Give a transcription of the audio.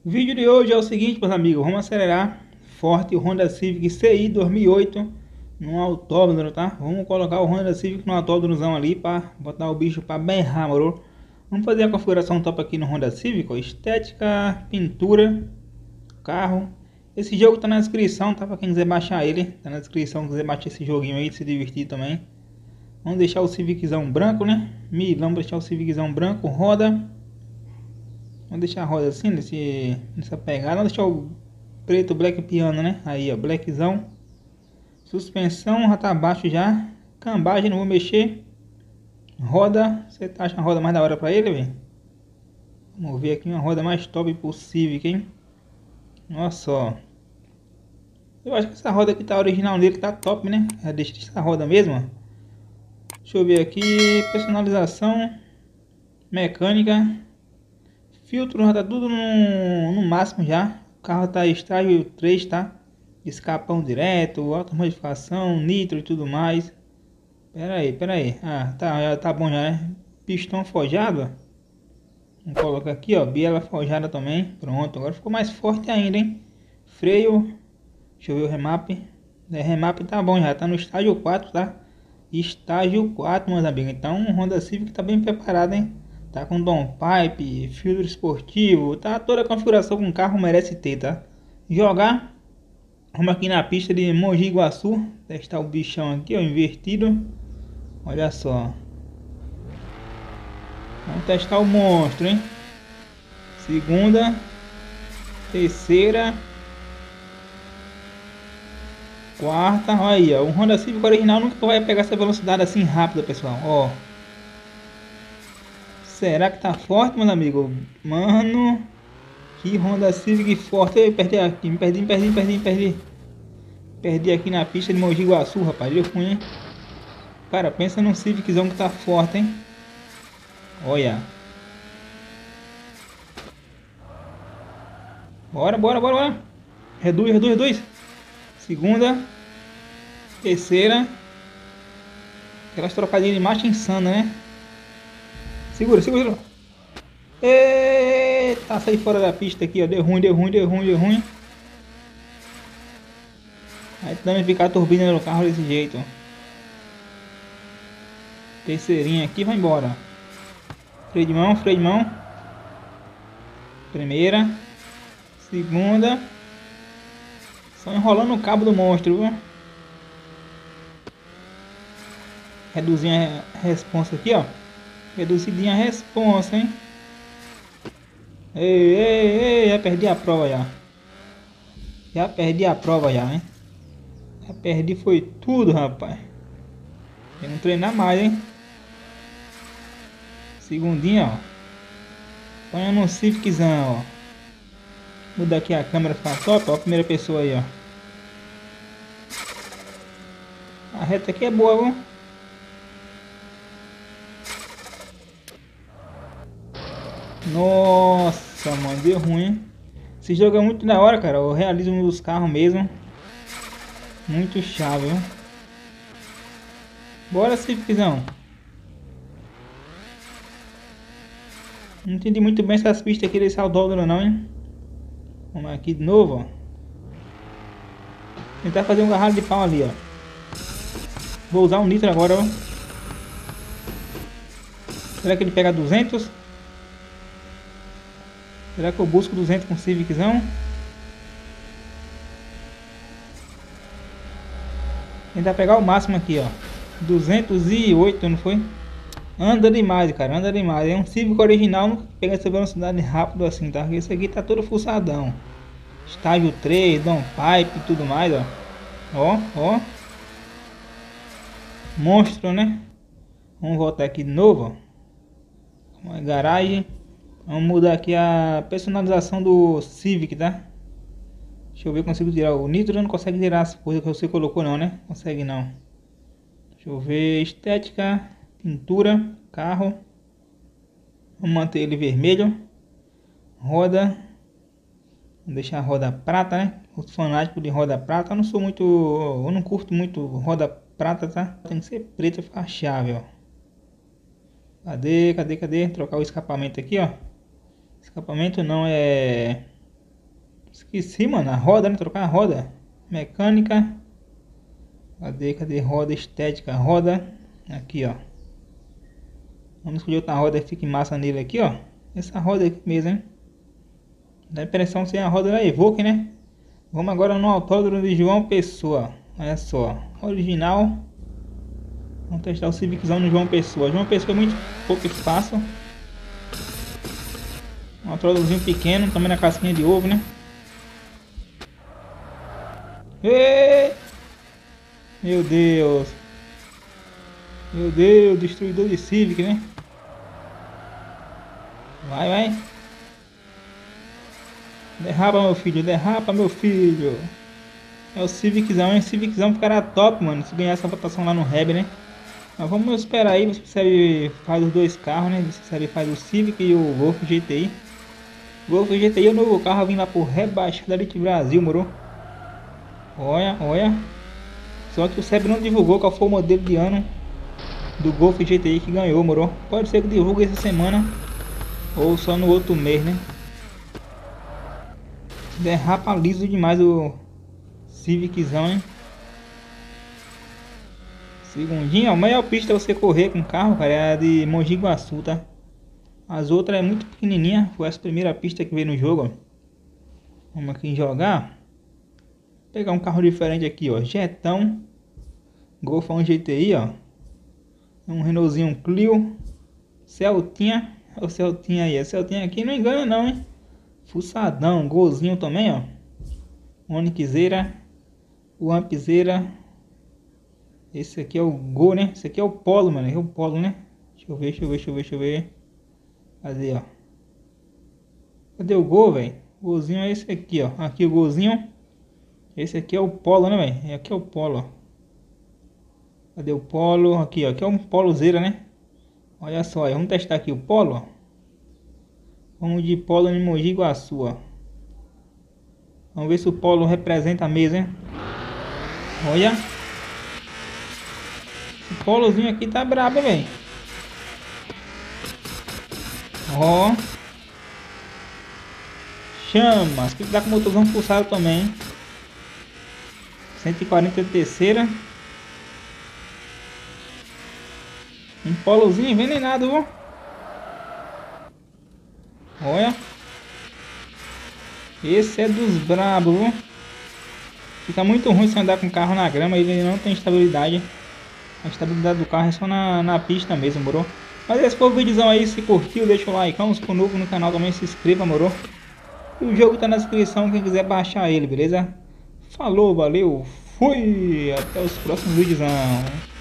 O vídeo de hoje é o seguinte, meus amigos, vamos acelerar forte o Honda Civic CI 2008 no autódromo, tá? Vamos colocar o Honda Civic no autódromozão ali para botar o bicho para berrar, moro? Vamos fazer a configuração top aqui no Honda Civic, ó, estética, pintura, carro. Esse jogo tá na descrição, tá? Para quem quiser baixar ele, tá na descrição, quiser baixar esse joguinho aí, se divertir também. Vamos deixar o Civiczão branco, né? Vamos deixar o Civiczão branco, roda. Vamos deixar a roda assim, nessa pegada. Vamos deixar o preto, black piano, né? Aí, ó, blackzão. Suspensão já tá baixo já. Cambagem não vou mexer. Roda, você tá achando a roda mais da hora pra ele, velho? Vamos ver aqui uma roda mais top possível, hein? Nossa, ó. Eu acho que essa roda aqui tá original dele, tá top, né? Deixa essa roda mesmo, ó. Deixa eu ver aqui, personalização, mecânica. Filtro já tá tudo no máximo já. O carro tá estágio 3, tá? Escapão direto, alta modificação, nitro e tudo mais. Pera aí. Ah, tá, já tá bom já, né? Pistão forjado. Vamos colocar aqui, ó. Biela forjada também. Pronto, agora ficou mais forte ainda, hein? Freio. Deixa eu ver o remap. Remap tá bom já, tá no estágio 4, tá? Estágio 4, meus amigos. Então o Honda Civic tá bem preparado, hein? Tá com downpipe, filtro esportivo, tá toda a configuração que um carro merece ter, tá? Jogar, vamos aqui na pista de Mogi Guaçu, testar o bichão aqui, ó, invertido. Olha só. Vamos testar o monstro, hein? Segunda, terceira, quarta, olha aí, ó. O Honda Civic original nunca vai pegar essa velocidade assim rápida, pessoal, ó. Será que tá forte, meus amigos? Mano, que Honda Civic forte. Eu perdi aqui, me perdi. Perdi aqui na pista de Mogi Guaçu, rapaz. Deu ruim, hein? Cara, pensa num Civiczão que tá forte, hein? Olha. Bora. Reduz. Segunda. Terceira. Aquelas trocadinhas de marcha insana, né? Segura. Eita, saí fora da pista aqui, ó. Deu ruim. Aí também ficar a turbina no carro desse jeito, ó. Terceirinha aqui, vai embora. Freio de mão. Primeira. Segunda. Só enrolando o cabo do monstro, viu? Reduzir a responsa aqui, ó. Reduzidinha a responsa, hein? Ei, já perdi a prova já. Já perdi a prova já, hein? Já perdi foi tudo, rapaz. Tem que treinar mais, hein? Segundinha, ó. Põe no Civiczão, ó. Mudar aqui a câmera pra top, ó. A primeira pessoa aí, ó. A reta aqui é boa, viu? Nossa, mano, deu ruim, hein? Esse jogo é muito da hora, cara. O realismo dos carros mesmo. Muito chave, viu? Bora, Civiczão. Não entendi muito bem essas pistas aqui desse autódromo não, hein? Vamos aqui de novo, ó. Tentar fazer um garralho de pau ali, ó. Vou usar um nitro agora, ó. Será que ele pega 200? Será que eu busco 200 com o Civiczão? Tentar pegar o máximo aqui, ó. 208, não foi? Anda demais, cara. Anda demais. É um Civic original, nunca pega essa velocidade rápido assim, tá? Esse aqui tá todo fuçadão. Estágio 3, downpipe e tudo mais, ó. Ó. Monstro, né? Vamos voltar aqui de novo, ó. Garagem. Vamos mudar aqui a personalização do Civic, tá? Deixa eu ver se consigo tirar o nitro. Não consegue tirar as coisas que você colocou não, né? Consegue não. Deixa eu ver. Estética, pintura, carro. Vamos manter ele vermelho. Roda. Vamos deixar a roda prata, né? Os fanáticos de roda prata. Eu não curto muito roda prata, tá? Tem que ser preta pra ficar chave, ó. Cadê? Trocar o escapamento aqui, ó. Escapamento não, é Esqueci, mano, a roda, né? Trocar a roda. Mecânica. Cadê roda estética? Roda. Aqui, ó. Vamos escolher outra roda que fique massa nele aqui, ó. Essa roda aqui mesmo, hein? Dá a impressão que ser a roda da Evoque, né? Vamos agora no autódromo de João Pessoa. Olha só. Original. Vamos testar o Civiczão no João Pessoa. João Pessoa é muito pouco espaço. Um autódromozinho pequeno, também na casquinha de ovo, né? Ei! Meu Deus! Meu Deus, destruidor de Civic, né? Vai. Derrapa, meu filho, derrapa, meu filho. É o Civiczão, hein? Civiczão ficará top, mano, se ganhar essa votação lá no Reb, né? Mas vamos esperar aí, ver se ele faz os dois carros, né? Se ele faz o Civic e o Golf GTI. Golf GTI é o novo carro vindo lá por Rebaixada Elite Brasil, moro? Olha. Só que o SEB não divulgou qual foi o modelo de ano do Golf GTI que ganhou, moro? Pode ser que divulgue essa semana ou só no outro mês, né? Derrapa liso demais o Civiczão, hein? Segundinho, a maior pista você correr com carro, cara, é a de Mogi Guaçu, tá? As outras é muito pequenininha, foi essa primeira pista que veio no jogo, ó. Vamos aqui jogar. Pegar um carro diferente aqui, ó, Jetão Golf 1 GTI, ó. Um Renaultzinho Clio. Celtinha, o Celtinha aí, a Celtinha aqui não engana não, hein? Fuçadão, golzinho também, ó. Onixzeira, o Ampzeira. Esse aqui é o Gol, né? Esse aqui é o Polo, mano, é o Polo, né? Deixa eu ver. Cadê, ó? Cadê o Gol, velho? O golzinho é esse aqui, ó. Aqui o golzinho. Esse aqui é o Polo, né, velho? Aqui é o Polo, ó. Cadê o Polo? Aqui, ó. Aqui é um Polozeira, né? Olha só, vamos testar aqui o Polo, ó. Vamos de Polo em Mogi Guaçu, ó. Vamos ver se o Polo representa a mesa, hein? Olha. O Polozinho aqui tá brabo, velho. Ó. Chama. Acho que dá com o motorzão pulsado também, hein? 140 terceira. Um Polozinho envenenado, viu? Olha. Esse é dos brabos, viu? Fica muito ruim se andar com o carro na grama. Ele não tem estabilidade. A estabilidade do carro é só na pista mesmo, moro? Mas esse foi o vídeozão aí. Se curtiu, deixa o like. Se for novo no canal também, se inscreva, moro? E o jogo tá na descrição, quem quiser baixar ele, beleza? Falou, valeu, fui! Até os próximos vídeozão.